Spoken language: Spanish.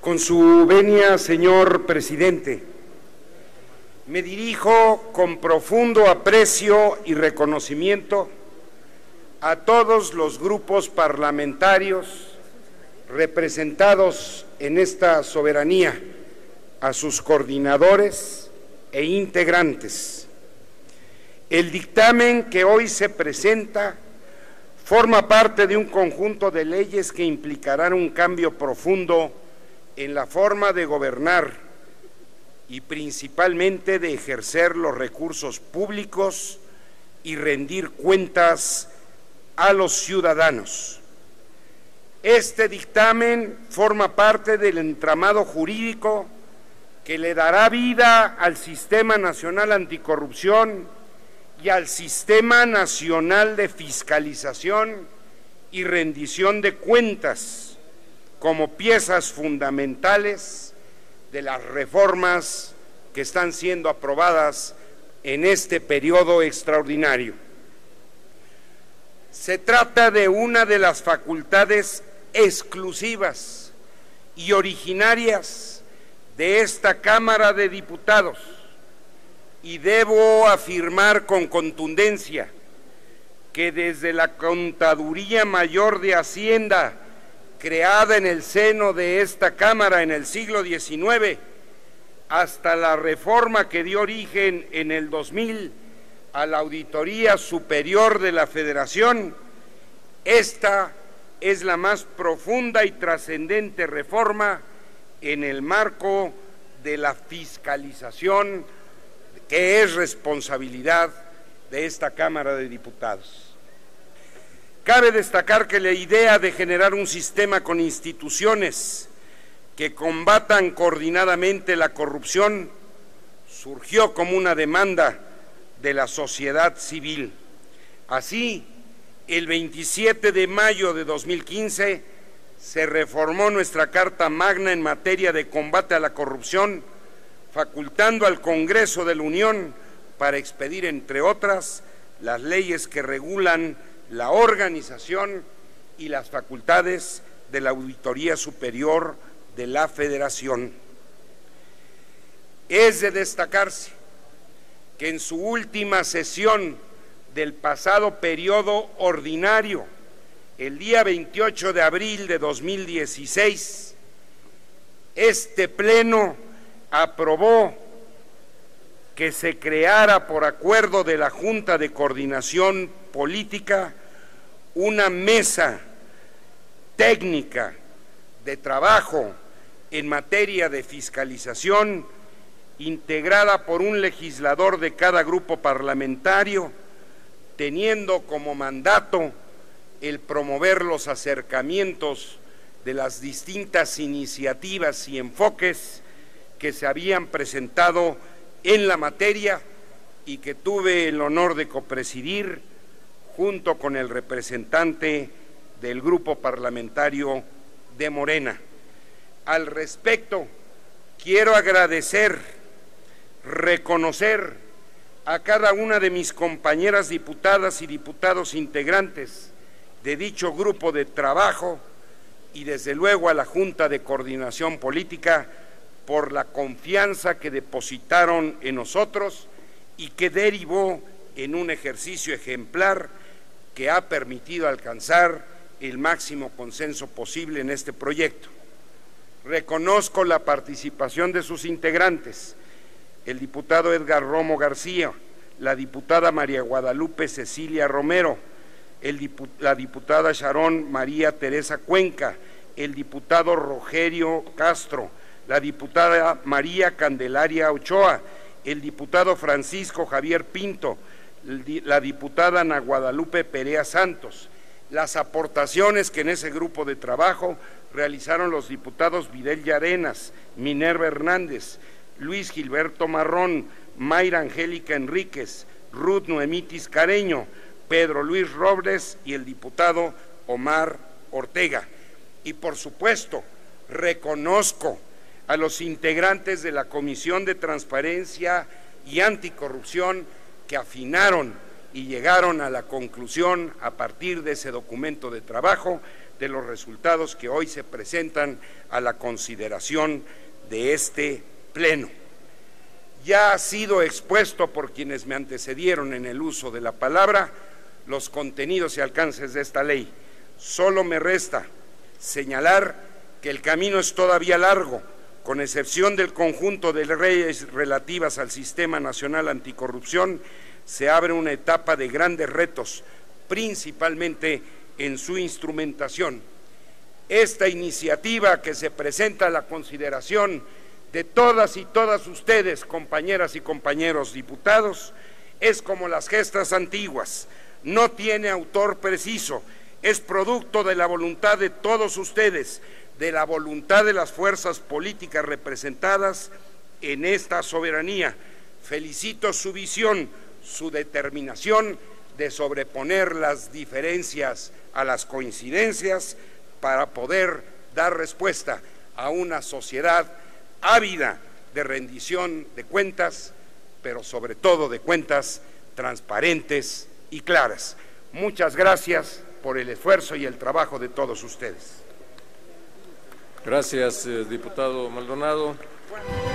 Con su venia, señor presidente, me dirijo con profundo aprecio y reconocimiento a todos los grupos parlamentarios representados en esta soberanía, a sus coordinadores e integrantes. El dictamen que hoy se presenta forma parte de un conjunto de leyes que implicarán un cambio profundo en la forma de gobernar y principalmente de ejercer los recursos públicos y rendir cuentas a los ciudadanos. Este dictamen forma parte del entramado jurídico que le dará vida al Sistema Nacional Anticorrupción y al Sistema Nacional de Fiscalización y Rendición de Cuentas como piezas fundamentales de las reformas que están siendo aprobadas en este periodo extraordinario. Se trata de una de las facultades exclusivas y originarias de esta Cámara de Diputados, y debo afirmar con contundencia que desde la Contaduría Mayor de Hacienda, creada en el seno de esta Cámara en el siglo XIX, hasta la reforma que dio origen en el 2000 a la Auditoría Superior de la Federación, esta es la más profunda y trascendente reforma en el marco de la fiscalización que es responsabilidad de esta Cámara de Diputados. Cabe destacar que la idea de generar un sistema con instituciones que combatan coordinadamente la corrupción surgió como una demanda de la sociedad civil. Así, el 27 de mayo de 2015 se reformó nuestra Carta Magna en materia de combate a la corrupción, facultando al Congreso de la Unión para expedir, entre otras, las leyes que regulan la organización y las facultades de la Auditoría Superior de la Federación. Es de destacarse que en su última sesión del pasado periodo ordinario, el día 28 de abril de 2016, este Pleno aprobó que se creara por acuerdo de la Junta de Coordinación Política una mesa técnica de trabajo en materia de fiscalización integrada por un legislador de cada grupo parlamentario, teniendo como mandato el promover los acercamientos de las distintas iniciativas y enfoques que se habían presentado en la materia y que tuve el honor de copresidir junto con el representante del grupo parlamentario de Morena. Al respecto, quiero agradecer, reconocer a cada una de mis compañeras diputadas y diputados integrantes de dicho grupo de trabajo y desde luego a la Junta de Coordinación Política por la confianza que depositaron en nosotros y que derivó en un ejercicio ejemplar que ha permitido alcanzar el máximo consenso posible en este proyecto. Reconozco la participación de sus integrantes, el diputado Edgar Romo García, la diputada María Guadalupe Cecilia Romero, la diputada Sharon María Teresa Cuenca, el diputado Rogerio Castro, la diputada María Candelaria Ochoa, el diputado Francisco Javier Pinto, la diputada Ana Guadalupe Perea Santos, las aportaciones que en ese grupo de trabajo realizaron los diputados Vidal Llarenas, Minerva Hernández, Luis Gilberto Marrón, Mayra Angélica Enríquez, Ruth Noemitis Careño, Pedro Luis Robles y el diputado Omar Ortega. Y por supuesto, reconozco a los integrantes de la Comisión de Transparencia y Anticorrupción que afinaron y llegaron a la conclusión, a partir de ese documento de trabajo, de los resultados que hoy se presentan a la consideración de este Pleno. Ya ha sido expuesto por quienes me antecedieron en el uso de la palabra los contenidos y alcances de esta ley. Solo me resta señalar que el camino es todavía largo, con excepción del conjunto de leyes relativas al Sistema Nacional Anticorrupción. Se abre una etapa de grandes retos, principalmente en su instrumentación. Esta iniciativa que se presenta a la consideración de todas y todas ustedes, compañeras y compañeros diputados, es como las gestas antiguas, no tiene autor preciso, es producto de la voluntad de todos ustedes, de la voluntad de las fuerzas políticas representadas en esta soberanía. Felicito su visión, su determinación de sobreponer las diferencias a las coincidencias para poder dar respuesta a una sociedad ávida de rendición de cuentas, pero sobre todo de cuentas transparentes y claras. Muchas gracias por el esfuerzo y el trabajo de todos ustedes. Gracias, diputado Maldonado.